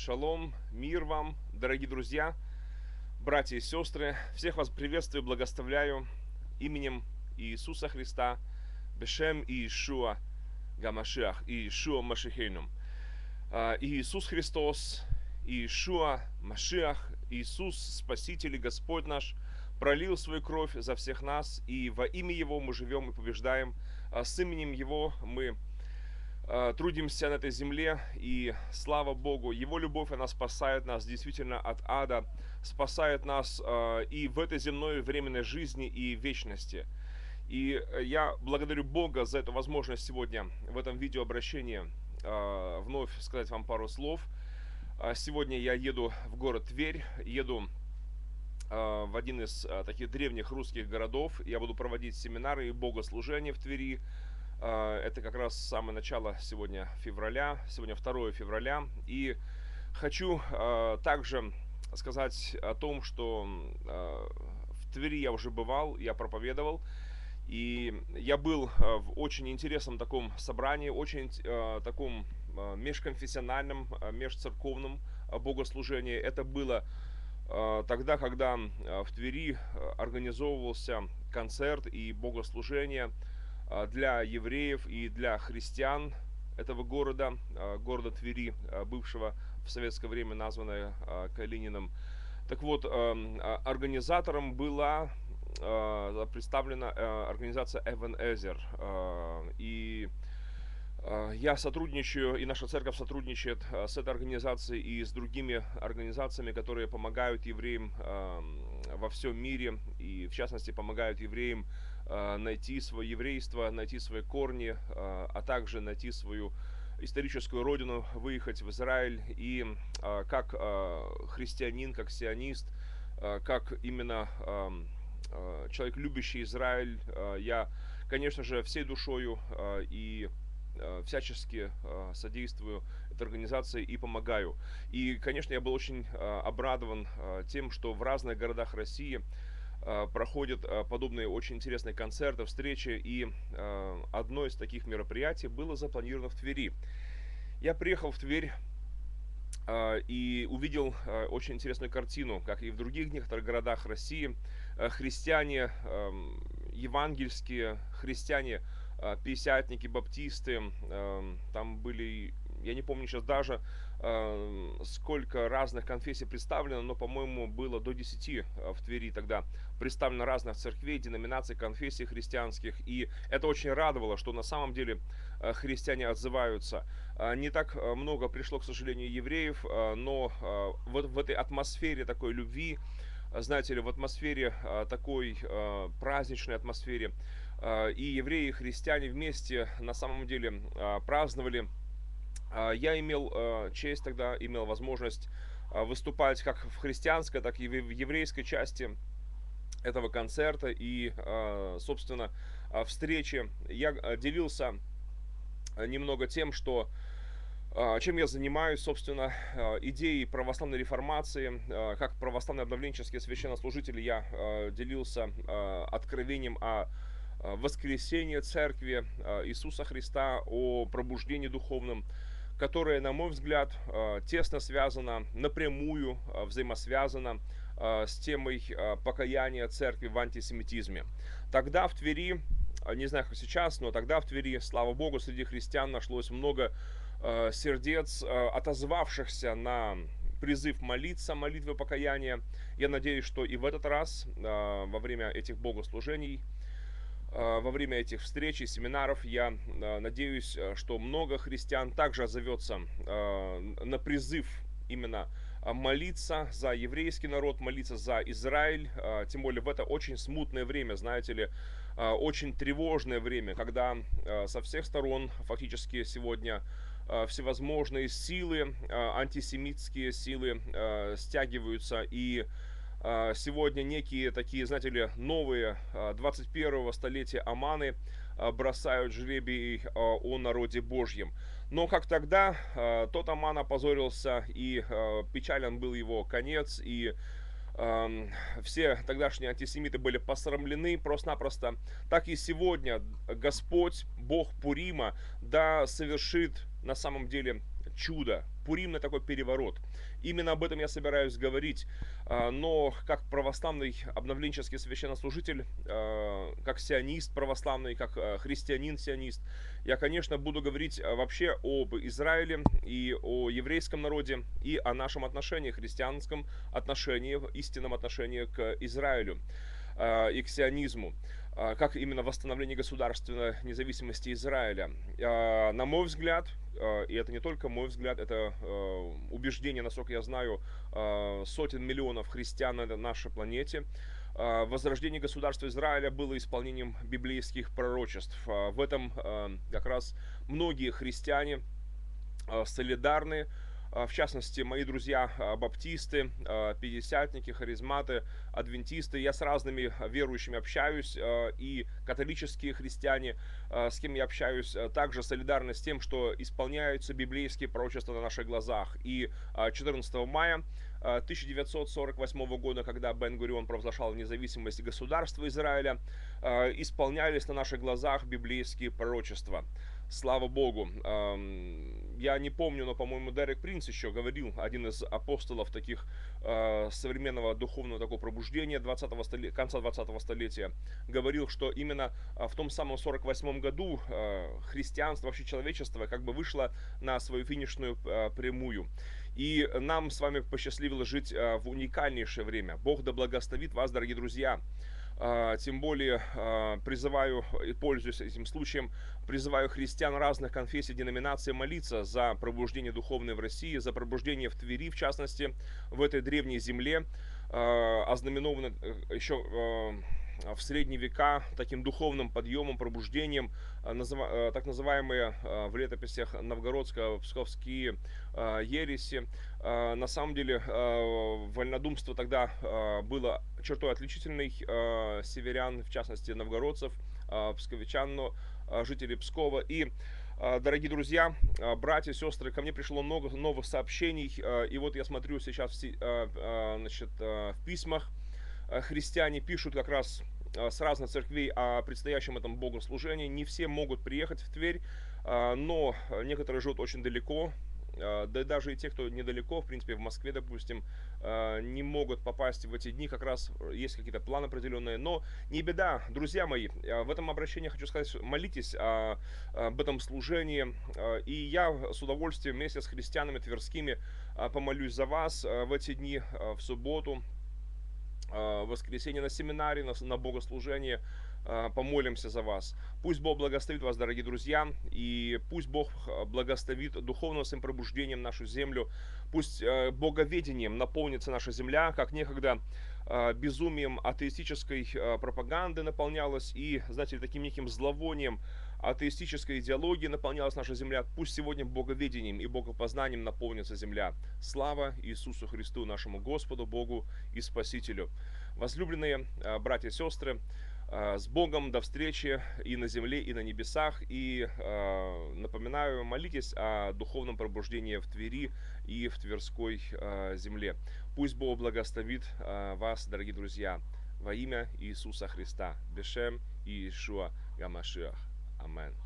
Шалом, мир вам, дорогие друзья, братья и сестры. Всех вас приветствую, благословляю именем Иисуса Христа, Бешем Иешуа Гамашиах, Иешуа Машихейнум. Иисус Христос, Иешуа Машиах, Иисус Спаситель и Господь наш, пролил свою кровь за всех нас, и во имя Его мы живем и побеждаем. С именем Его мы трудимся на этой земле, и слава Богу, Его любовь, она спасает нас действительно от ада, спасает нас и в этой земной временной жизни, и вечности. И я благодарю Бога за эту возможность сегодня в этом видеообращении вновь сказать вам пару слов. Сегодня я еду в город Тверь, еду в один из таких древних русских городов. Я буду проводить семинары и богослужения в Твери. Это как раз самое начало сегодня февраля, сегодня 2 февраля. И хочу также сказать о том, что в Твери я уже бывал, я проповедовал. И я был в очень интересном таком собрании, очень таком межконфессиональном, межцерковном богослужении. Это было тогда, когда в Твери организовывался концерт и богослужение для евреев и для христиан этого города, города Твери, бывшего в советское время названное Калининым. Так вот, организатором была представлена организация Эвен-Эзер. И я сотрудничаю, и наша церковь сотрудничает с этой организацией и с другими организациями, которые помогают евреям во всем мире, и в частности помогают евреям найти свое еврейство, найти свои корни, а также найти свою историческую родину, выехать в Израиль. И как христианин, как сионист, как именно человек, любящий Израиль, я, конечно же, всей душою и всячески содействую этой организации и помогаю. И, конечно, я был очень обрадован тем, что в разных городах России проходят подобные очень интересные концерты, встречи. И одно из таких мероприятий было запланировано в Твери. Я приехал в Тверь и увидел очень интересную картину, как и в других некоторых городах России. Христиане евангельские, христиане пятидесятники, баптисты, там были, я не помню сейчас даже, сколько разных конфессий представлено, но, по-моему, было до 10 в Твери тогда представлено разных церквей, деноминаций, конфессий христианских. И это очень радовало, что на самом деле христиане отзываются. Не так много пришло, к сожалению, евреев, но вот в этой атмосфере такой любви, знаете ли, в атмосфере такой праздничной атмосфере, и евреи, и христиане вместе на самом деле праздновали. Я имел честь тогда, имел возможность выступать как в христианской, так и в еврейской части этого концерта. И, собственно, встрече я делился немного тем, что чем я занимаюсь, собственно, идеей православной реформации. Как православный обновленческий священнослужитель я делился откровением о воскресении Церкви Иисуса Христа, о пробуждении духовном, которое, на мой взгляд, тесно связано, напрямую взаимосвязано с темой покаяния Церкви в антисемитизме. Тогда в Твери, не знаю, как сейчас, но тогда в Твери, слава Богу, среди христиан нашлось много сердец, отозвавшихся на призыв молиться, молитвы покаяния. Я надеюсь, что и в этот раз, во время этих богослужений, во время этих встреч и семинаров, я надеюсь, что много христиан также отзовется на призыв именно молиться за еврейский народ, молиться за Израиль, тем более в это очень смутное время, знаете ли, очень тревожное время, когда со всех сторон фактически сегодня всевозможные силы, антисемитские силы стягиваются, и сегодня некие такие, знаете ли, новые 21-го столетия аманы бросают жребий о народе Божьем. Но как тогда, тот аман опозорился, и печален был его конец, и все тогдашние антисемиты были посрамлены просто-напросто. Так и сегодня Господь, Бог Пурима, да совершит на самом деле чудо, пуримный такой переворот. Именно об этом я собираюсь говорить. Но как православный обновленческий священнослужитель, как сионист православный, как христианин-сионист, я, конечно, буду говорить вообще об Израиле и о еврейском народе, и о нашем отношении, христианском отношении, истинном отношении к Израилю и к сионизму, как именно восстановление государственной независимости Израиля. На мой взгляд, и это не только мой взгляд, это убеждение, насколько я знаю, сотен миллионов христиан на нашей планете, возрождение государства Израиля было исполнением библейских пророчеств. В этом как раз многие христиане солидарны. В частности, мои друзья баптисты, пятидесятники, харизматы, адвентисты. Я с разными верующими общаюсь, и католические христиане, с кем я общаюсь, также солидарны с тем, что исполняются библейские пророчества на наших глазах. И 14 мая 1948 года, когда Бен-Гурион провозглашал независимость государства Израиля, исполнялись на наших глазах библейские пророчества. Слава Богу. Я не помню, но, по-моему, Дерек Принц еще говорил, один из апостолов таких современного духовного такого пробуждения конца 20-го столетия, говорил, что именно в том самом 48 году христианство, вообще человечество, как бы вышло на свою финишную прямую. И нам с вами посчастливилось жить в уникальнейшее время. Бог да благословит вас, дорогие друзья. Тем более призываю, и пользуясь этим случаем, призываю христиан разных конфессий, деноминаций молиться за пробуждение духовное в России, за пробуждение в Твери, в частности, в этой древней земле, ознаменованной еще в средние века таким духовным подъемом, пробуждением, так называемые в летописях новгородско-псковские ереси. На самом деле вольнодумство тогда было чертой отличительной северян, в частности новгородцев, псковичан, но жителей Пскова. И, дорогие друзья, братья, сестры, ко мне пришло много новых сообщений, и вот я смотрю сейчас в письмах. Христиане пишут как раз с разных церквей о предстоящем этом богослужении. Не все могут приехать в Тверь, но некоторые живут очень далеко. Да и даже и те, кто недалеко, в принципе, в Москве, допустим, не могут попасть в эти дни, как раз есть какие-то планы определенные. Но не беда, друзья мои, в этом обращении хочу сказать, молитесь об этом служении. И я с удовольствием вместе с христианами тверскими помолюсь за вас в эти дни, в субботу, в воскресенье на семинаре, на богослужении. Помолимся за вас. Пусть Бог благословит вас, дорогие друзья, и пусть Бог благословит духовным своим пробуждением нашу землю. Пусть боговедением наполнится наша земля, как некогда безумием атеистической пропаганды наполнялась и, знаете, таким неким зловонием атеистической идеологии наполнялась наша земля. Пусть сегодня боговедением и богопознанием наполнится земля. Слава Иисусу Христу, нашему Господу, Богу и Спасителю. Возлюбленные братья и сестры, с Богом, до встречи и на земле, и на небесах. И напоминаю, молитесь о духовном пробуждении в Твери и в Тверской земле. Пусть Бог благословит вас, дорогие друзья, во имя Иисуса Христа. Бешем Иешуа Гамашиах. Амен.